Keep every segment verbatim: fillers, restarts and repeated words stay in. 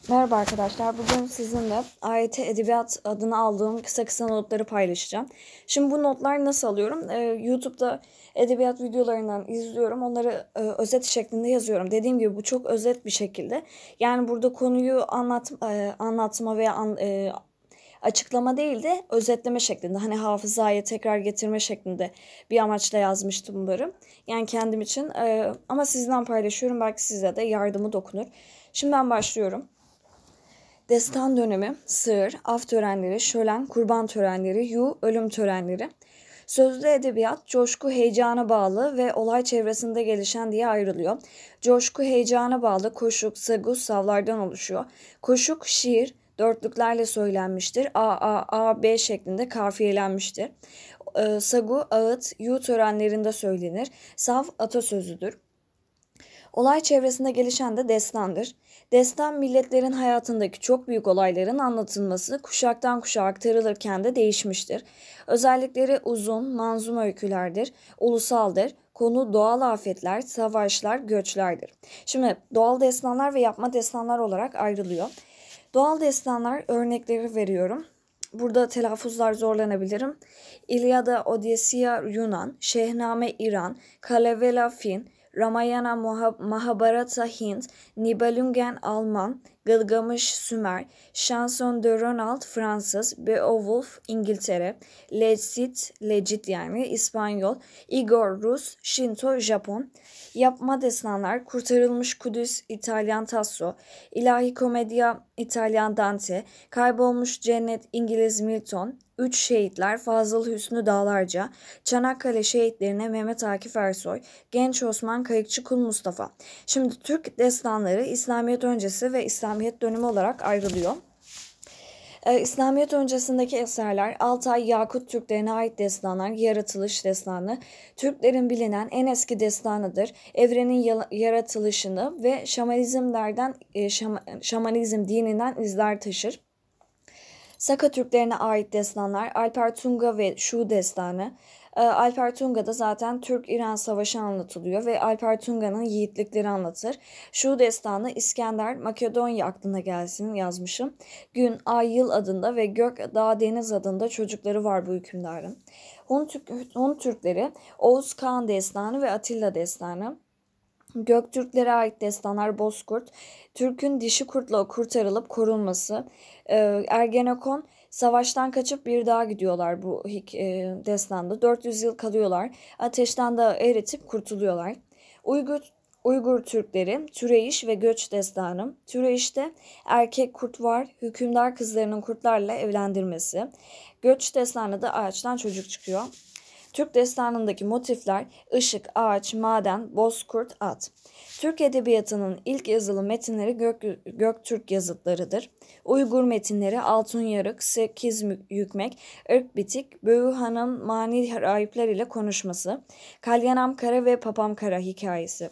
Merhaba arkadaşlar. Bugün sizinle A Y T Edebiyat adını aldığım kısa kısa notları paylaşacağım. Şimdi bu notlar nasıl alıyorum? Ee, YouTube'da edebiyat videolarından izliyorum. Onları e, özet şeklinde yazıyorum. Dediğim gibi bu çok özet bir şekilde. Yani burada konuyu anlat, e, anlatma veya an, e, açıklama değil de özetleme şeklinde. Hani hafızaya tekrar getirme şeklinde bir amaçla yazmıştım bunları. Yani kendim için e, ama sizden paylaşıyorum. Belki size de yardımı dokunur. Şimdi ben başlıyorum. Destan dönemi, sığır, af törenleri, şölen, kurban törenleri, yu, ölüm törenleri. Sözlü edebiyat, coşku heyecana bağlı ve olay çevresinde gelişen diye ayrılıyor. Coşku heyecana bağlı koşuk, sagus, savlardan oluşuyor. Koşuk, şiir, dörtlüklerle söylenmiştir. A, A, A, B şeklinde kafiyelenmiştir. E, sagu, ağıt, yu törenlerinde söylenir. Sav, atasözüdür. Olay çevresinde gelişen de destandır. Destan milletlerin hayatındaki çok büyük olayların anlatılması kuşaktan kuşağa aktarılırken de değişmiştir. Özellikleri uzun, manzum öykülerdir, ulusaldır. Konu doğal afetler, savaşlar, göçlerdir. Şimdi doğal destanlar ve yapma destanlar olarak ayrılıyor. Doğal destanlar örnekleri veriyorum. Burada telaffuzlar zorlanabilirim. İlyada, Odysseia Yunan, Şehname İran, Kalevala Fin, Ramayana Mahabharata Hint, Nibelungen Alman, Gılgamış Sümer, Chanson de Ronald Fransız, Beowulf İngiltere, Lecit, Legit yani İspanyol, Igor Rus, Shinto Japon. Yapma destanlar Kurtarılmış Kudüs İtalyan Tasso, İlahi Komedya İtalyan Dante, Kaybolmuş Cennet İngiliz Milton, Üç Şehitler Fazıl Hüsnü Dağlarca, Çanakkale Şehitlerine Mehmet Akif Ersoy, Genç Osman Kayıkçı Kul Mustafa. Şimdi Türk destanları İslamiyet öncesi ve İslamiyet dönemi olarak ayrılıyor. Ee, İslamiyet öncesindeki eserler Altay Yakut Türklerine ait destanlar, yaratılış destanı, Türklerin bilinen en eski destanıdır. Evrenin yaratılışını ve şamanizmlerden, e, şama, şamanizm dininden izler taşır. Saka Türklerine ait destanlar Alper Tunga ve Şu destanı. Alper Tunga'da zaten Türk-İran Savaşı anlatılıyor ve Alper Tunga'nın yiğitlikleri anlatır. Şu destanı İskender, Makedonya aklına gelsin yazmışım. Gün, Ay, Yıl adında ve Gök, Dağ, Deniz adında çocukları var bu hükümdarın. Hun, Türk, Hun Türkleri Oğuz Kağan destanı ve Atilla destanı. Göktürklere ait destanlar Bozkurt, Türk'ün dişi kurtla kurtarılıp korunması, Ergenekon, savaştan kaçıp bir dağa gidiyorlar bu destanda. dört yüz yıl kalıyorlar. Ateşten de eritip kurtuluyorlar. Uygur Uygur Türkleri, Türeyiş ve Göç destanı. Türeyiş'te erkek kurt var, hükümdar kızlarının kurtlarla evlendirmesi. Göç destanı da ağaçtan çocuk çıkıyor. Türk destanındaki motifler ışık, ağaç, maden, bozkurt, at. Türk edebiyatının ilk yazılı metinleri Gök, Göktürk yazıtlarıdır. Uygur metinleri Altun Yarık, Sekiz Yükmek, Irk Bitik, Böğü Han'ın mani rahipler ile konuşması, Kalyanam Kara ve Papam Kara hikayesi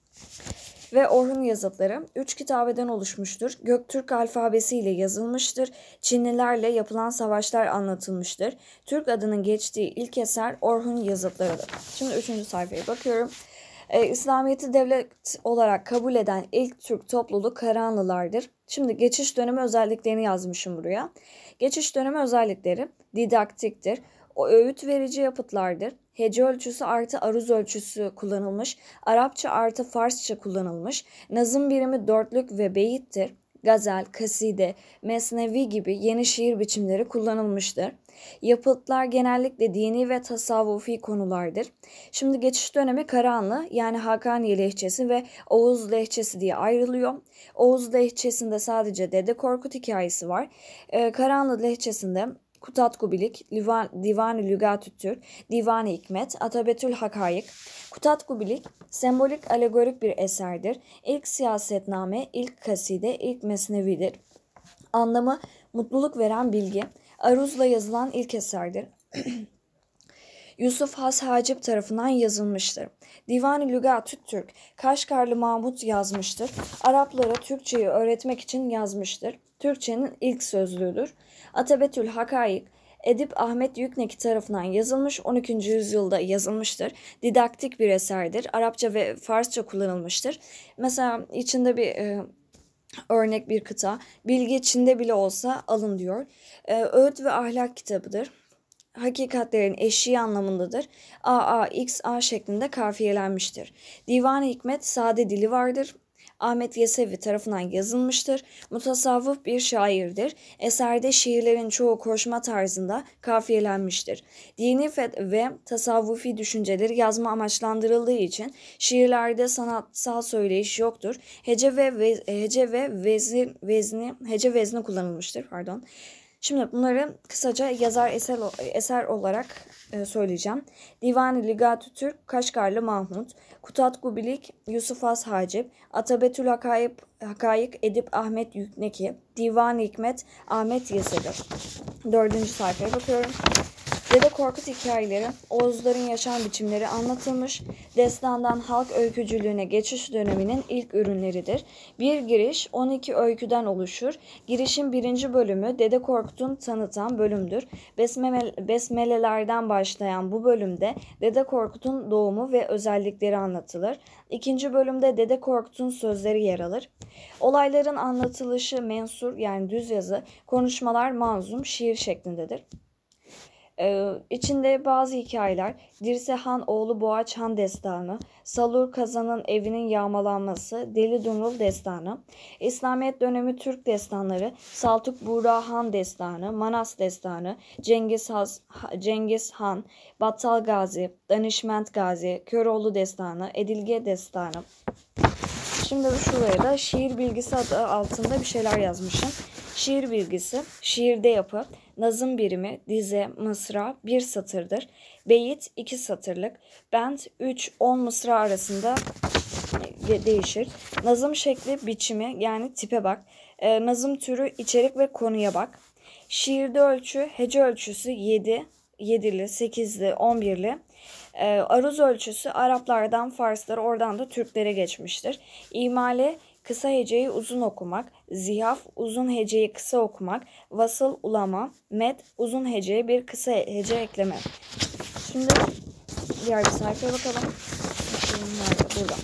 ve Orhun yazıtları üç kitabeden oluşmuştur. Göktürk alfabesi ile yazılmıştır. Çinlilerle yapılan savaşlar anlatılmıştır. Türk adının geçtiği ilk eser Orhun yazıtlarıdır. Şimdi üçüncü sayfaya bakıyorum. Ee, İslamiyet'i devlet olarak kabul eden ilk Türk topluluğu Karahanlılardır. Şimdi geçiş dönemi özelliklerini yazmışım buraya. Geçiş dönemi özellikleri didaktiktir. O öğüt verici yapıtlardır. Hece ölçüsü artı aruz ölçüsü kullanılmış. Arapça artı Farsça kullanılmış. Nazım birimi dörtlük ve beyittir. Gazel, kaside, mesnevi gibi yeni şiir biçimleri kullanılmıştır. Yapıtlar genellikle dini ve tasavvufi konulardır. Şimdi geçiş dönemi Karahanlı yani Hakaniye lehçesi ve Oğuz lehçesi diye ayrılıyor. Oğuz lehçesinde sadece Dede Korkut hikayesi var. Ee, Karahanlı lehçesinde Kutat Kubilik, Divan-ı Lügat-ı Türk, Divan-ı Hikmet, Atabetül Hakayık. Kutat Kubilik, sembolik alegorik bir eserdir. İlk siyasetname, ilk kaside, ilk mesnevidir. Anlamı mutluluk veren bilgi. Aruz'la yazılan ilk eserdir. Yusuf Has Hacip tarafından yazılmıştır. Divan-ı Lügat-ı Türk, Kaşgarlı Mahmut yazmıştır. Araplara Türkçeyi öğretmek için yazmıştır. Türkçenin ilk sözlüğüdür. Atabetül Hakayık, Edip Ahmet Yükneki tarafından yazılmış, on ikinci yüzyılda yazılmıştır. Didaktik bir eserdir. Arapça ve Farsça kullanılmıştır. Mesela içinde bir e, Örnek bir kıta. Bilgi Çin'de bile olsa alın diyor. Ee, öğüt ve ahlak kitabıdır. Hakikatlerin eşiği anlamındadır. A, A, X, A şeklinde kafiyelenmiştir. Divan-ı Hikmet sade dili vardır. Ahmet Yesevi tarafından yazılmıştır. Mutasavvıf bir şairdir. Eserde şiirlerin çoğu koşma tarzında kafiyelenmiştir. Dini ve tasavvufi düşünceleri yazma amaçlandırıldığı için şiirlerde sanatsal söyleyiş yoktur. Hece ve ve, hece ve vezin, vezni hece vezni kullanılmıştır. Pardon. Şimdi bunları kısaca yazar eser, eser olarak e, söyleyeceğim. Divan-ı Ligat-ı Türk, Kaşgarlı Mahmut, Kutat Gubilik, Yusuf Has Hacip, Atabetül Hakayık, Hakayık Edip Ahmet Yükneki, Divan-ı Hikmet Ahmet Yesevi. Dördüncü sayfaya bakıyorum. Dede Korkut hikayeleri, Oğuzların yaşam biçimleri anlatılmış, destandan halk öykücülüğüne geçiş döneminin ilk ürünleridir. Bir giriş on iki öyküden oluşur. Girişin birinci bölümü Dede Korkut'un tanıtan bölümdür. Besmele, besmelelerden başlayan bu bölümde Dede Korkut'un doğumu ve özellikleri anlatılır. İkinci bölümde Dede Korkut'un sözleri yer alır. Olayların anlatılışı mensur yani düz yazı, konuşmalar manzum, şiir şeklindedir. Ee, içinde bazı hikayeler, Dirse Han oğlu Boğaç Han destanı, Salur Kazan'ın evinin yağmalanması, Deli Dumrul destanı, İslamiyet dönemi Türk destanları, Saltuk Buğra Han destanı, Manas destanı, Cengiz, Has, Cengiz Han, Battal Gazi, Danişment Gazi, Köroğlu destanı, Edilge destanı. Şimdi şuraya da şiir bilgisi adı altında bir şeyler yazmışım. Şiir bilgisi, şiirde yapı, nazım birimi, dize, mısra bir satırdır. Beyit iki satırlık, bent üç on mısra arasında değişir. Nazım şekli, biçimi yani tipe bak. E, nazım türü, içerik ve konuya bak. Şiirde ölçü, hece ölçüsü yedi, yedili, sekizli, on birli. E, aruz ölçüsü Araplardan Farslara, oradan da Türklere geçmiştir. İmale, kısa heceyi uzun okumak, zihaf uzun heceyi kısa okumak, vasıl ulama, met uzun heceye bir kısa hece ekleme. Şimdi diğer bir sayfaya bakalım. Burada.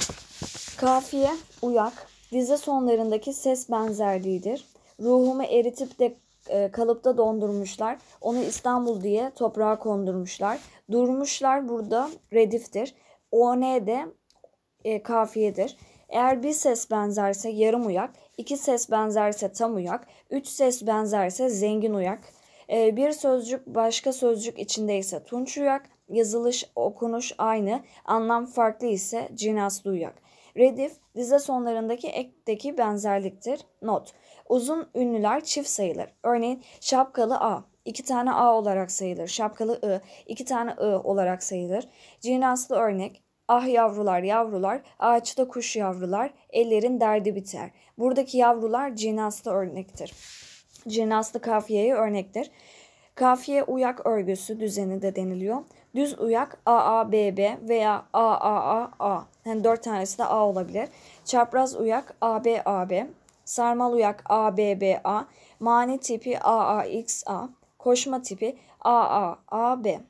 Kafiye, uyak, dize sonlarındaki ses benzerliğidir. Ruhumu eritip de e, kalıpta dondurmuşlar. Onu İstanbul diye toprağa kondurmuşlar. Durmuşlar burada rediftir. O ne de e, kafiyedir. Eğer bir ses benzerse yarım uyak, iki ses benzerse tam uyak, üç ses benzerse zengin uyak, ee, bir sözcük başka sözcük içindeyse tunç uyak, yazılış, okunuş aynı, anlam farklı ise cinaslı uyak. Redif, dize sonlarındaki ekteki benzerliktir. Not, uzun ünlüler çift sayılır. Örneğin şapkalı A, iki tane A olarak sayılır. Şapkalı I, iki tane I olarak sayılır. Cinaslı örnek, ah yavrular yavrular, ağaçta kuş yavrular, ellerin derdi biter. Buradaki yavrular cinaslı örnektir. Cinaslı kafiyeye örnektir. Kafiye uyak örgüsü düzeni de deniliyor. Düz uyak A A B B veya A A A A. Yani dört tanesi de A olabilir. Çapraz uyak A B A B. Sarmal uyak A B B A. Mani tipi A A X A. Koşma tipi A A A B.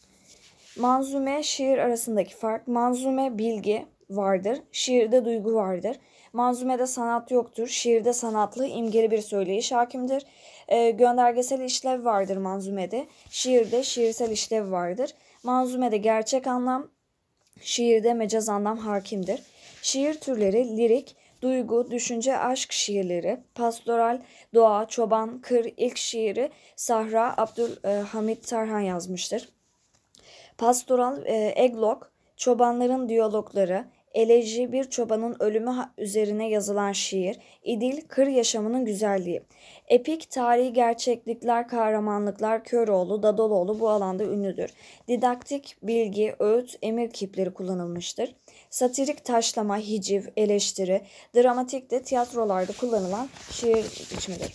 Manzume, şiir arasındaki fark. Manzume bilgi vardır, şiirde duygu vardır. Manzumede sanat yoktur, şiirde sanatlı, imgeli bir söyleyiş hakimdir. E, göndergesel işlev vardır manzumede, şiirde şiirsel işlev vardır. Manzumede gerçek anlam, şiirde mecaz anlam hakimdir. Şiir türleri lirik, duygu, düşünce, aşk şiirleri, pastoral, doğa, çoban, kır, ilk şiiri Sahra Abdülhamit Tarhan yazmıştır. Pastoral, e, eglog, çobanların diyalogları, eleji bir çobanın ölümü üzerine yazılan şiir, idil, kır yaşamının güzelliği. Epik, tarihi gerçeklikler, kahramanlıklar, Köroğlu, Dadaloğlu bu alanda ünlüdür. Didaktik, bilgi, öğüt, emir kipleri kullanılmıştır. Satirik, taşlama, hiciv, eleştiri, dramatik de tiyatrolarda kullanılan şiir biçimidir.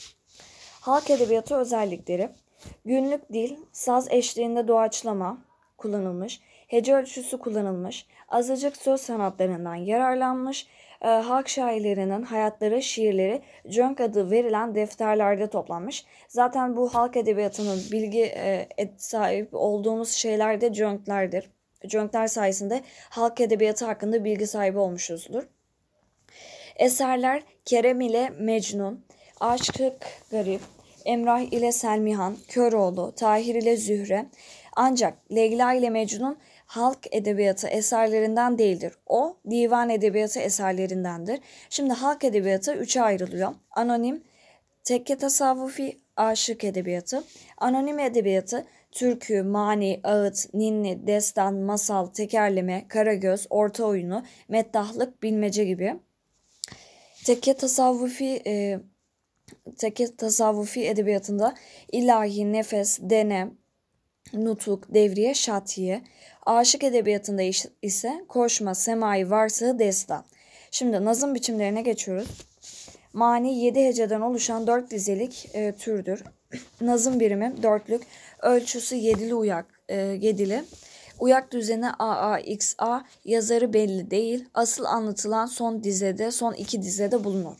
Halk edebiyatı özellikleri, günlük dil, saz eşliğinde doğaçlama kullanılmış, hece ölçüsü kullanılmış, azıcık söz sanatlarından yararlanmış, e, halk şairlerinin hayatları, şiirleri cönk adı verilen defterlerde toplanmış. Zaten bu halk edebiyatının bilgi e, sahip olduğumuz şeyler de cönklerdir. Cönkler sayesinde halk edebiyatı hakkında bilgi sahibi olmuşuzdur. Eserler Kerem ile Mecnun, Aşık Garip, Emrah ile Selmihan, Köroğlu, Tahir ile Zühre. Ancak Leyla ile Mecnun halk edebiyatı eserlerinden değildir. O divan edebiyatı eserlerindendir. Şimdi halk edebiyatı üçe ayrılıyor. Anonim, tekke tasavvufi, aşık edebiyatı. Anonim edebiyatı türkü, mani, ağıt, ninni, destan, masal, tekerleme, karagöz, orta oyunu, meddahlık, bilmece gibi. Tekke tasavvufi e, tekke tasavvufi edebiyatında ilahi, nefes, dene, nutuk, devriye, şatiye. Aşık edebiyatında ise koşma, semai, varsığı, destan. Şimdi nazım biçimlerine geçiyoruz. Mani yedi heceden oluşan dört dizelik e, türdür. Nazım birimi dörtlük, ölçüsü yedili uyak, e, yedili. Uyak düzeni A A X A, yazarı belli değil. Asıl anlatılan son dizede, son iki dizede bulunur.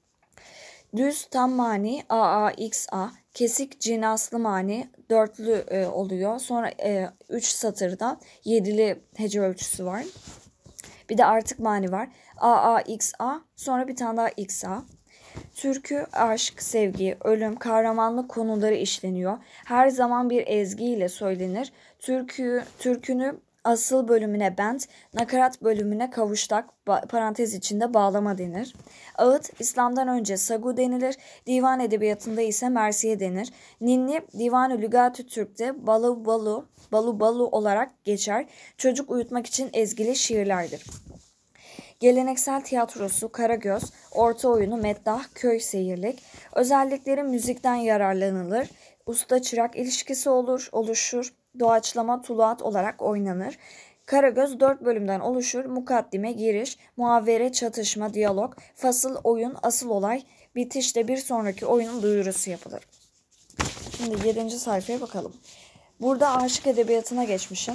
Düz tam mani A A X A, kesik cinaslı mani dörtlü e, oluyor. Sonra e, üç satırda yedili hece ölçüsü var. Bir de artık mani var. A A X A, sonra bir tane daha X A. Türkü, aşk, sevgi, ölüm, kahramanlık konuları işleniyor. Her zaman bir ezgiyle söylenir. Türkü, türkünü asıl bölümüne bent, nakarat bölümüne kavuştak, parantez içinde bağlama denir. Ağıt, İslam'dan önce sagu denilir. Divan edebiyatında ise mersiye denir. Ninni, Divan-ı Lügat-ı Türk'te balu balu, balu balu olarak geçer. Çocuk uyutmak için ezgili şiirlerdir. Geleneksel tiyatrosu, karagöz, orta oyunu, meddah, köy seyirlik. Özellikleri müzikten yararlanılır. Usta-çırak ilişkisi olur, oluşur. Doğaçlama, tuluat olarak oynanır. Karagöz dört bölümden oluşur. Mukaddime, giriş, muhavvere, çatışma, diyalog, fasıl, oyun, asıl olay, bitişte bir sonraki oyunun duyurusu yapılır. Şimdi yedinci sayfaya bakalım. Burada aşık edebiyatına geçmişim.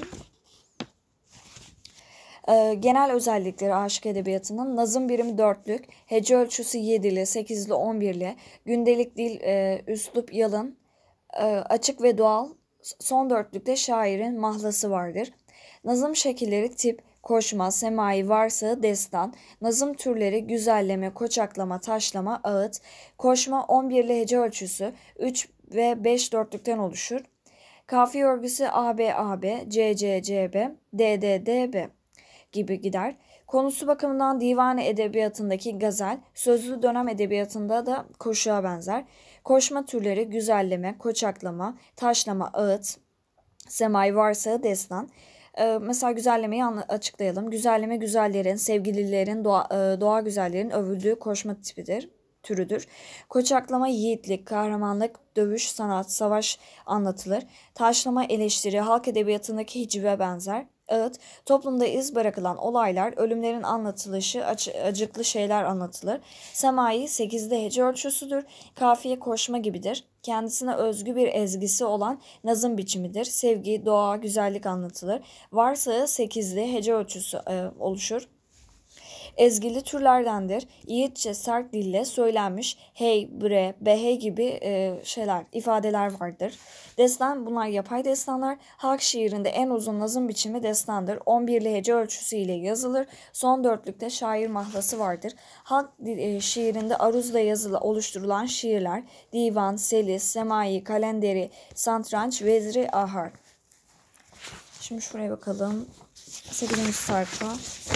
Genel özellikleri aşık edebiyatının: nazım birimi dörtlük, hece ölçüsü yedili, sekizli, on birli, gündelik dil, e, üslup yalın, e, açık ve doğal, son dörtlükte şairin mahlası vardır. Nazım şekilleri tip, koşma, semai, varsağı, destan. Nazım türleri güzelleme, koçaklama, taşlama, ağıt. Koşma on birli hece ölçüsü üç ve beş dörtlükten oluşur. Kafiye örgüsü A B A B, C C C B, D D D B gibi gider. Konusu bakımından divan edebiyatındaki gazel, sözlü dönem edebiyatında da koşuğa benzer. Koşma türleri güzelleme, koçaklama, taşlama, ağıt, semai, varsağı, destan. Ee, mesela güzellemeyi açıklayalım. Güzelleme, güzellerin, sevgililerin, doğa, e, doğa güzellerin övüldüğü koşma tipidir, türüdür. Koçaklama yiğitlik, kahramanlık, dövüş, sanat, savaş anlatılır. Taşlama eleştiri, halk edebiyatındaki hicive benzer. Ağıt, toplumda iz bırakılan olaylar, ölümlerin anlatılışı, acıklı şeyler anlatılır. Semai, sekizde hece ölçüsüdür. Kafiye koşma gibidir. Kendisine özgü bir ezgisi olan nazım biçimidir. Sevgi, doğa, güzellik anlatılır. Varsağı sekizli hece ölçüsü e, oluşur. Ezgili türlerdendir. Yiğitçe sert dille söylenmiş hey, bre, behe gibi e, şeyler, ifadeler vardır. Destan, bunlar yapay destanlar. Halk şiirinde en uzun nazım biçimi destandır. on birli hece ölçüsü ile yazılır. Son dörtlükte şair mahlası vardır. Halk e, şiirinde aruzla yazılı oluşturulan şiirler, divan, selis, semai, kalenderi, santranç, vezri, ahar. Şimdi şuraya bakalım. sekizinci sayfa.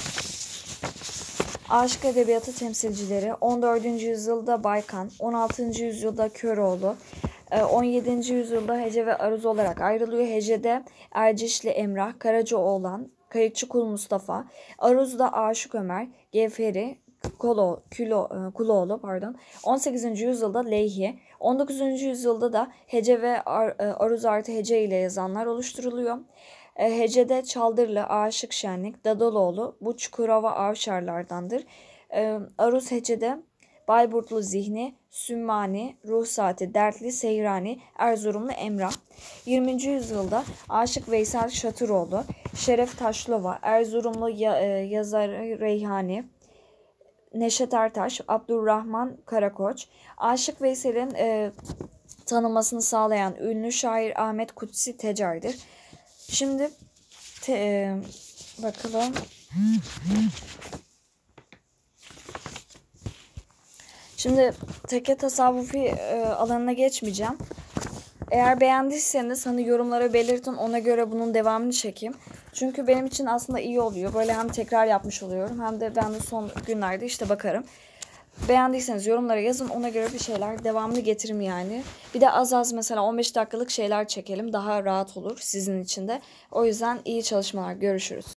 Aşık edebiyatı temsilcileri: on dördüncü yüzyılda Baykan, on altıncı yüzyılda Köroğlu, on yedinci yüzyılda hece ve aruz olarak ayrılıyor. Hecede Ercişli Emrah, Karacaoğlan, Kayıkçı Kul Mustafa, aruzda Aşık Ömer, Gevheri, Kolo, Külo, Kuloğlu, pardon. on sekizinci yüzyılda Leyhi, on dokuzuncu yüzyılda da hece ve ar, aruz artı hece ile yazanlar oluşturuluyor. Hecede Çaldırlı, Aşık Şenlik, Dadaloğlu bu Çukurova Avşarlardandır. Aruz hecede Bayburtlu Zihni, Sümmani, Ruhsati, Dertli, Seyrani, Erzurumlu Emrah. yirminci yüzyılda Aşık Veysel Şatıroğlu, Şeref Taşlova, Erzurumlu yazar Reyhani, Neşet Ertaş, Abdurrahman Karakoç. Aşık Veysel'in e, tanınmasını sağlayan ünlü şair Ahmet Kutsi Tecer'dir. Şimdi te, e, bakalım. Şimdi tekke tasavvufi e, alanına geçmeyeceğim. Eğer beğendiyseniz hani yorumlara belirtin, ona göre bunun devamını çekeyim. Çünkü benim için aslında iyi oluyor. Böyle hem tekrar yapmış oluyorum hem de ben de son günlerde işte bakarım. Beğendiyseniz yorumlara yazın, ona göre bir şeyler devamlı getiririm yani. Bir de az az mesela on beş dakikalık şeyler çekelim, daha rahat olur sizin için de. O yüzden iyi çalışmalar, görüşürüz.